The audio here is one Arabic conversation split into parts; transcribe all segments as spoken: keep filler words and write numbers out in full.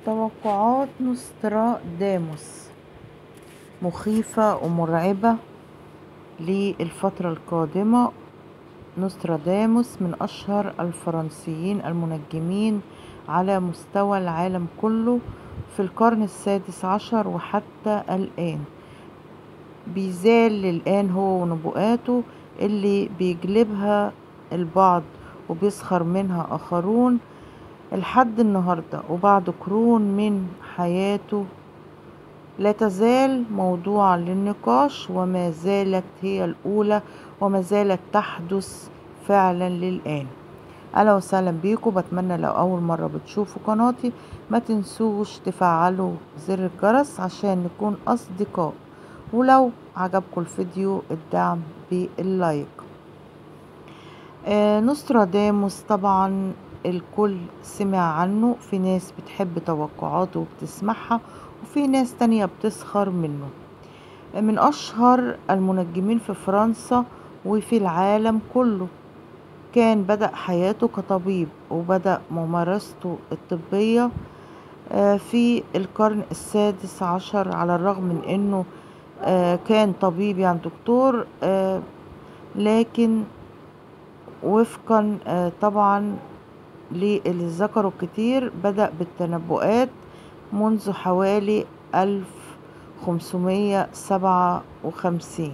توقعات نوستراداموس مخيفة ومرعبة للفترة القادمة. نوستراداموس من أشهر الفرنسيين المنجمين على مستوى العالم كله في القرن السادس عشر وحتى الآن. بيزال الآن هو ونبوءاته اللي بيجلبها البعض وبيسخر منها آخرون لحد النهاردة، وبعد قرون من حياته لا تزال موضوعا للنقاش، وما زالت هي الأولى وما زالت تحدث فعلا للآن. أهلا وسهلا بيكم. بتمنى لو أول مرة بتشوفوا قناتي ما تنسوش تفعلوا زر الجرس عشان نكون أصدقاء، ولو عجبكم الفيديو الدعم باللايك. آه نوستراداموس طبعا الكل سمع عنه، في ناس بتحب توقعاته وبتسمعها، وفي ناس تانية بتسخر منه. من أشهر المنجمين في فرنسا وفي العالم كله. كان بدأ حياته كطبيب وبدأ ممارسته الطبية في القرن السادس عشر، على الرغم من أنه كان طبيب يعني دكتور، لكن وفقا طبعا للي ذكروا كتير بدأ بالتنبؤات منذ حوالي ألف خمسمية سبعة وخمسين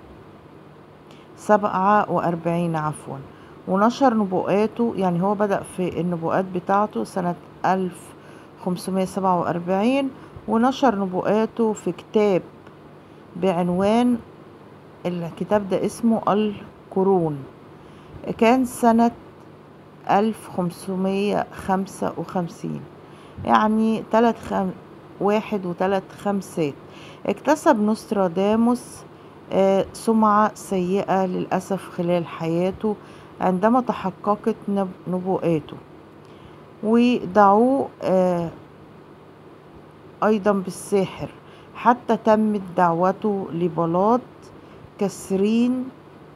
سبعة وأربعين عفوا، ونشر نبوءاته. يعني هو بدأ في النبوءات بتاعته سنة ألف خمسمية سبعة وأربعين، ونشر نبوءاته في كتاب بعنوان، الكتاب ده اسمه القرون، كان سنة ألف خمسمية خمسة وخمسين، يعني تلات خم... واحد وتلات خمسات. اكتسب نوستراداموس آه سمعة سيئة للأسف خلال حياته عندما تحققت نب... نبوءاته، ودعوه آه أيضا بالساحر، حتى تمت دعوته لبلاط كسرين،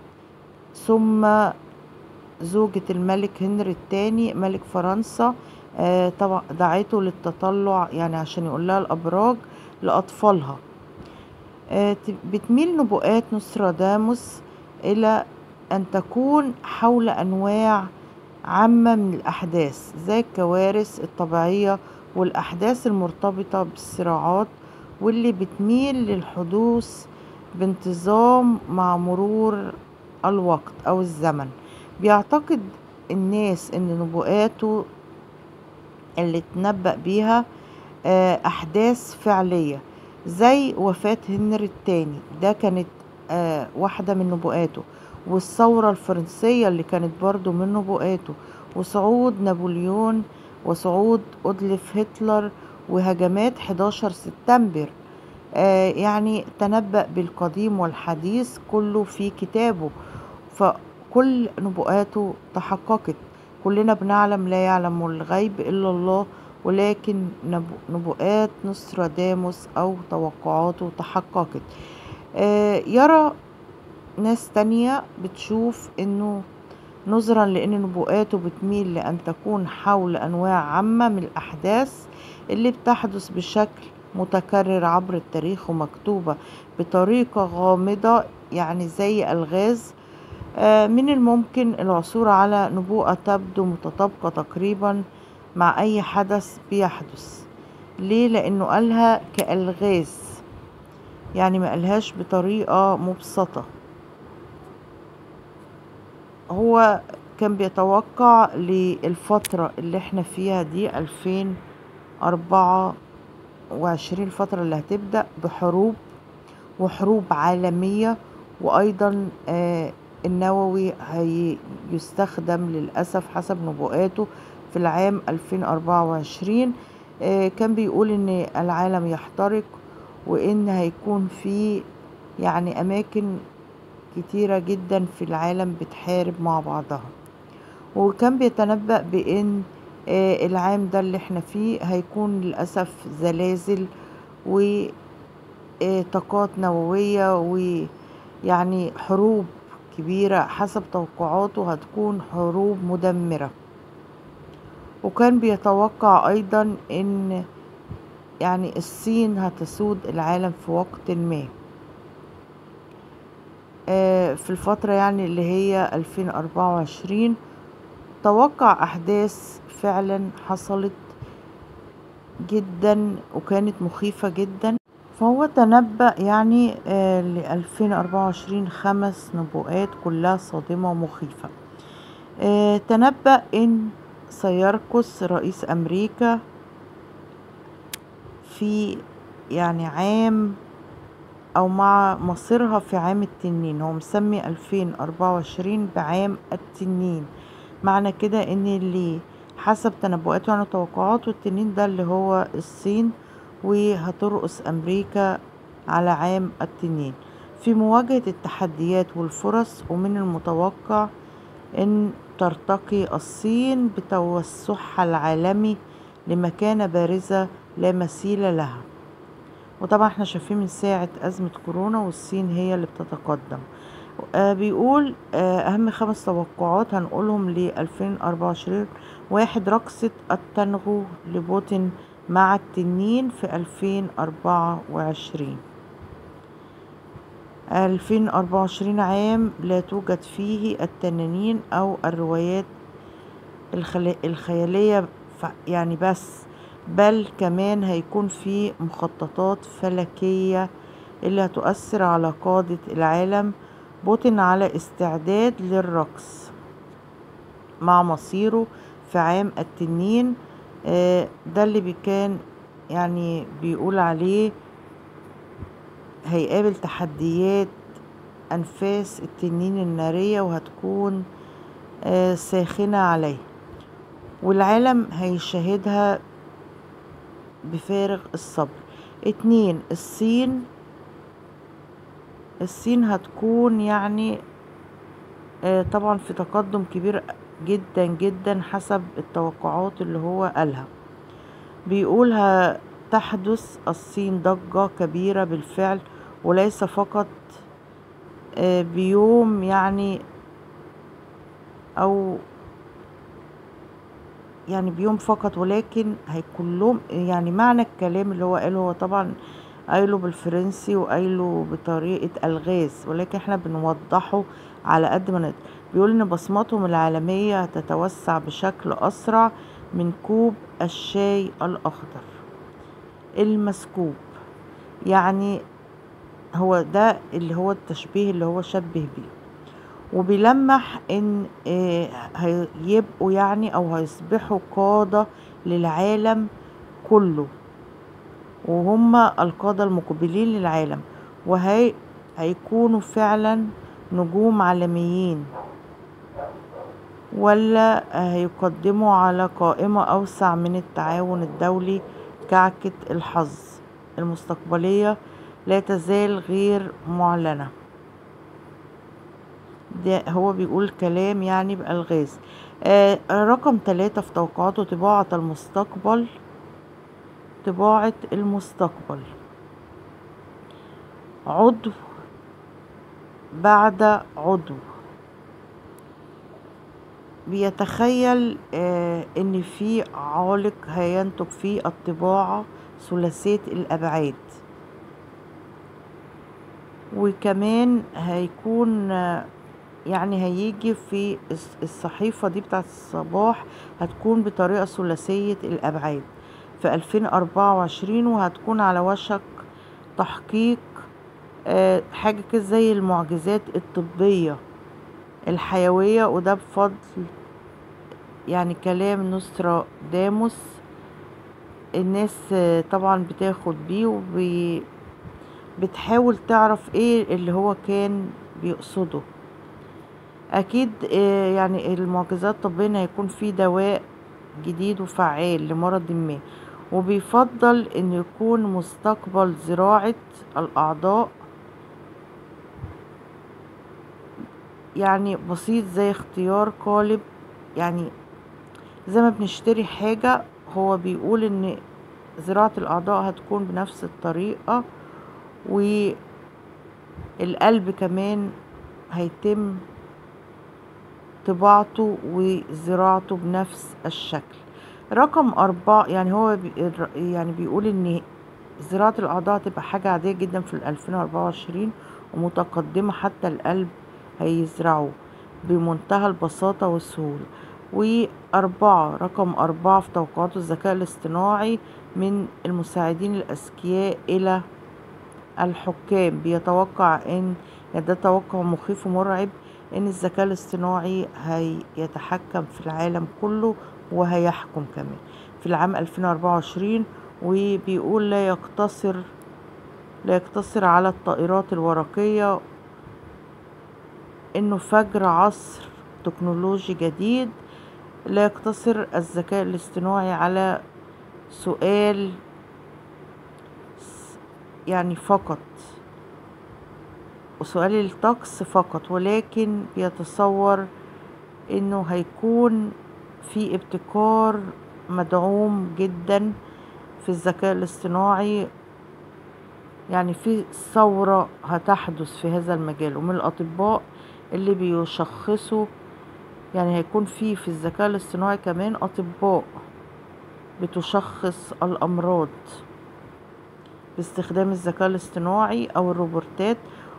ثم زوجة الملك هنري الثاني ملك فرنسا آه طبعا دعته للتطلع، يعني عشان يقول لها الأبراج لأطفالها. آه بتميل نبوءات نوستراداموس إلى أن تكون حول أنواع عامة من الأحداث، زي الكوارث الطبيعية والأحداث المرتبطة بالصراعات، واللي بتميل للحدوث بانتظام مع مرور الوقت أو الزمن. بيعتقد الناس ان نبوءاته اللي تنبأ بيها احداث فعلية، زي وفاة هنري الثاني، ده كانت واحدة من نبوءاته، والثورة الفرنسية اللي كانت برضو من نبوءاته، وصعود نابليون، وصعود أدولف هتلر، وهجمات حداشر سبتمبر. يعني تنبأ بالقديم والحديث كله في كتابه، ف كل نبوءاته تحققت. كلنا بنعلم لا يعلم الغيب إلا الله، ولكن نبوءات نوستراداموس أو توقعاته تحققت. آه يرى ناس تانية بتشوف إنه نظرا لأن نبوءاته بتميل لأن تكون حول أنواع عامة من الأحداث اللي بتحدث بشكل متكرر عبر التاريخ ومكتوبة بطريقة غامضة، يعني زي ألغاز، من الممكن العثور على نبوءة تبدو متطابقة تقريبا مع أي حدث بيحدث. ليه؟ لأنه قالها كألغاز، يعني ما قالهاش بطريقة مبسطة. هو كان بيتوقع للفترة اللي احنا فيها دي ألفين وأربعة وعشرين، الفترة اللي هتبدأ بحروب وحروب عالمية، وأيضا آه النووي هيستخدم للأسف حسب نبوءاته في العام ألفين وأربعة وعشرين. آه كان بيقول ان العالم يحترق، وان هيكون في يعني اماكن كتيرة جدا في العالم بتحارب مع بعضها، وكان بيتنبأ بان آه العام ده اللي احنا فيه هيكون للأسف زلازل وطاقات نووية، ويعني حروب كبيرة حسب توقعاته هتكون حروب مدمرة. وكان بيتوقع أيضا أن يعني الصين هتسود العالم في وقت ما آه، في الفترة يعني اللي هي ألفين وأربعة وعشرين. توقع أحداث فعلا حصلت جدا وكانت مخيفة جدا. فهو تنبأ يعني آه لألفين وأربعة وعشرين خمس نبوءات كلها صادمة ومخيفة. آه تنبأ إن سيرقص رئيس أمريكا في يعني عام أو مع مصيرها في عام التنين. هو مسمي ألفين وأربعة وعشرين بعام التنين، معنى كده إن اللي حسب تنبؤاته يعني توقعاته التنين ده اللي هو الصين، وهترقص أمريكا على عام التنين في مواجهة التحديات والفرص. ومن المتوقع أن ترتقي الصين بتوسعها العالمي لمكانة بارزة لا مثيل لها. وطبعا احنا شايفين من ساعة أزمة كورونا والصين هي اللي بتتقدم. آه بيقول آه أهم خمس توقعات هنقولهم ل ألفين وأربعة وعشرين. واحد، رقصة التانغو لبوتين مع التنين في ألفين وأربعة وعشرين. ألفين وأربعة وعشرين عام لا توجد فيه التنانين أو الروايات الخيالية يعني بس، بل كمان هيكون في مخططات فلكية اللي هتؤثر على قادة العالم. بوتين على استعداد للرقص مع مصيره في عام التنين. ده اللي كان يعني بيقول عليه هيقابل تحديات أنفاس التنين النارية وهتكون ساخنة عليه، والعالم هيشاهدها بفارغ الصبر. اتنين، الصين الصين هتكون يعني طبعا في تقدم كبير جدا جدا حسب التوقعات اللي هو قالها. بيقولها تحدث الصين ضجة كبيرة بالفعل، وليس فقط بيوم يعني او يعني بيوم فقط، ولكن هيكون لهم يعني معنى الكلام اللي هو قاله. هو طبعا قايله بالفرنسي وقايله بطريقة ألغاز، ولكن احنا بنوضحه على قد ما نقدر. بيقول ان بصمتهم العالمية هتتوسع بشكل أسرع من كوب الشاي الأخضر المسكوب. يعني هو ده اللي هو التشبيه اللي هو شبه بيه، وبيلمح ان هيبقوا يعني او هيصبحوا قادة للعالم كله، وهم القادة المقبلين للعالم، وهي هيكونوا فعلا نجوم عالميين، ولا هيقدموا على قائمة أوسع من التعاون الدولي. كعكة الحظ المستقبلية لا تزال غير معلنة. ده هو بيقول كلام يعني بألغاز. آه رقم ثلاثة في توقعاته طباعة المستقبل طباعة المستقبل عضو بعد عضو. بيتخيل آه ان في عالق هينتج فيه الطباعة ثلاثية الأبعاد، وكمان هيكون آه يعني هيجي في الصحيفة دي بتاعت الصباح هتكون بطريقة ثلاثية الأبعاد في ألفين وأربعة وعشرين، وهتكون على وشك تحقيق أه حاجة كده زي المعجزات الطبية الحيوية، وده بفضل يعني كلام نوستراداموس. الناس أه طبعا بتاخد بيه وبتحاول تعرف ايه اللي هو كان بيقصده. اكيد أه يعني المعجزات الطبية هيكون في دواء جديد وفعال لمرض ما، وبيفضل ان يكون مستقبل زراعة الاعضاء يعني بسيط زي اختيار قالب، يعني زي ما بنشتري حاجة. هو بيقول ان زراعة الاعضاء هتكون بنفس الطريقة، والقلب كمان هيتم طباعته وزراعته بنفس الشكل. رقم أربعة يعني هو بي يعني بيقول ان زراعة الأعضاء هتبقى حاجة عادية جدا في الألفين وأربعة وعشرين ومتقدمة، حتى القلب هيزرعوه بمنتهى البساطة والسهولة. وأربعة رقم أربعة في توقعات الذكاء الاصطناعي، من المساعدين الأذكياء إلى الحكام. بيتوقع ان يعني ده توقع مخيف ومرعب، ان الذكاء الاصطناعي هيتحكم في العالم كله وهيحكم كمان في العام ألفين وأربعة وعشرين. وبيقول لا يقتصر لا يقتصر على الطائرات الورقية، انه فجر عصر تكنولوجي جديد. لا يقتصر الذكاء الاصطناعي على سؤال يعني فقط وسؤال الطقس فقط، ولكن بيتصور انه هيكون في ابتكار مدعوم جدا في الذكاء الاصطناعي، يعني في ثورة هتحدث في هذا المجال. ومن الأطباء اللي بيشخصوا، يعني هيكون في في الذكاء الاصطناعي كمان أطباء بتشخص الأمراض باستخدام الذكاء الاصطناعي أو الروبوتات.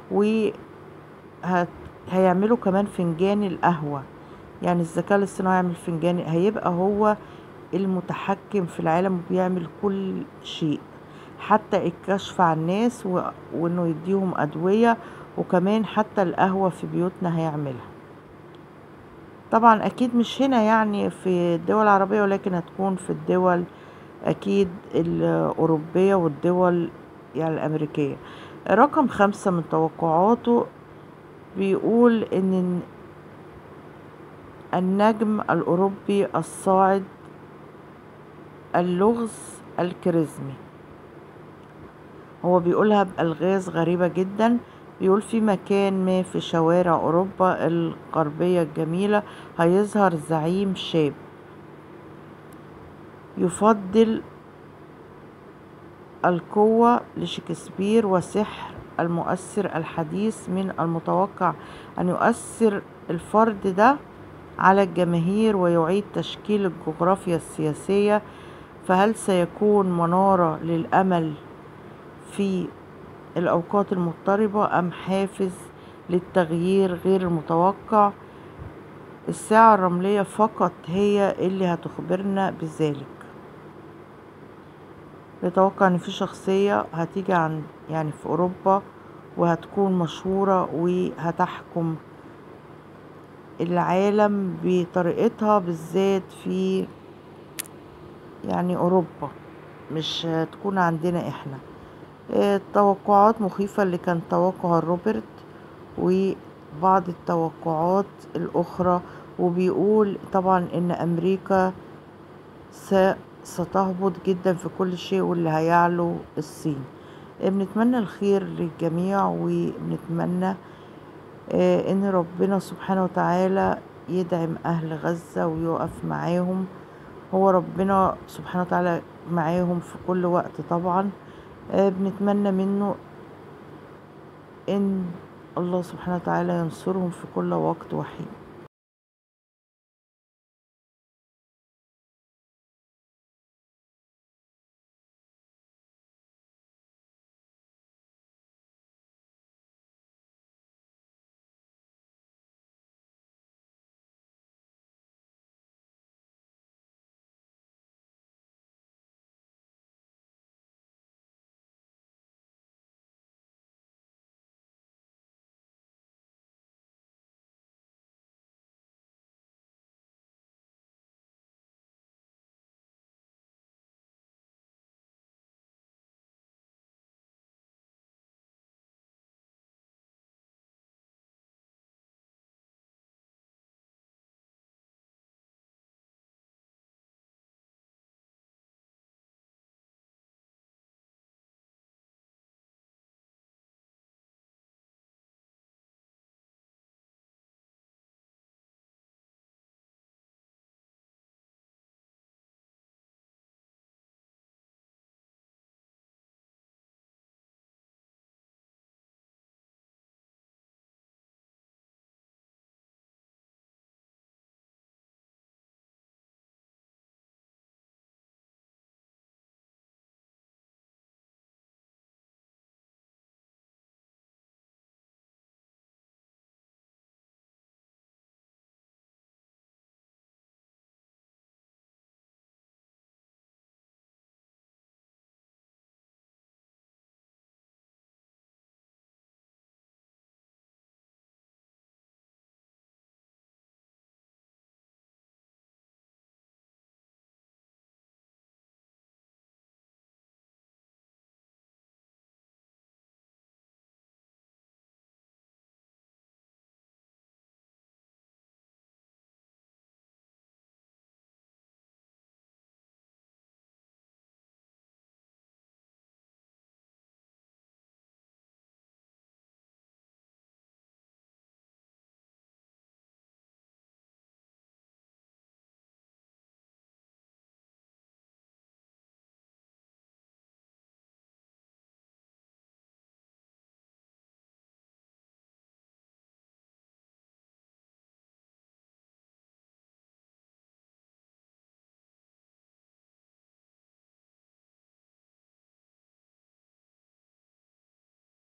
وهيعملوا كمان فنجان القهوة، يعني الذكاء الاصطناعي يعمل فنجان، هيبقى هو المتحكم في العالم وبيعمل كل شيء، حتى الكشف عن الناس و... وانه يديهم ادوية، وكمان حتى القهوة في بيوتنا هيعملها. طبعا اكيد مش هنا يعني في الدول العربية، ولكن هتكون في الدول اكيد الاوروبية والدول يعني الامريكية. رقم خمسة من توقعاته بيقول ان النجم الاوروبي الصاعد اللغز الكاريزمي، هو بيقولها بألغاز غريبة جدا. بيقول في مكان ما في شوارع أوروبا الغربية الجميلة هيظهر زعيم شاب يفضل القوة لشكسبير وسحر المؤثر الحديث. من المتوقع أن يؤثر الفرد ده على الجماهير ويعيد تشكيل الجغرافيا السياسية. فهل سيكون منارة للأمل في الأوقات المضطربة أم حافز للتغيير غير المتوقع؟ الساعة الرملية فقط هي اللي هتخبرنا بذلك. يتوقع ان في شخصية هتيجي عن يعني في أوروبا وهتكون مشهورة وهتحكم العالم بطريقتها، بالذات في يعني أوروبا، مش هتكون عندنا احنا. التوقعات مخيفة اللي كان توقع روبرت وبعض التوقعات الأخرى. وبيقول طبعا إن أمريكا ستهبط جدا في كل شيء، واللي هيعلو الصين. بنتمنى الخير للجميع، وبنتمنى إن ربنا سبحانه وتعالى يدعم أهل غزة ويقف معاهم. هو ربنا سبحانه وتعالى معاهم في كل وقت طبعا. بنتمنى منه ان الله سبحانه وتعالى ينصرهم في كل وقت وحين.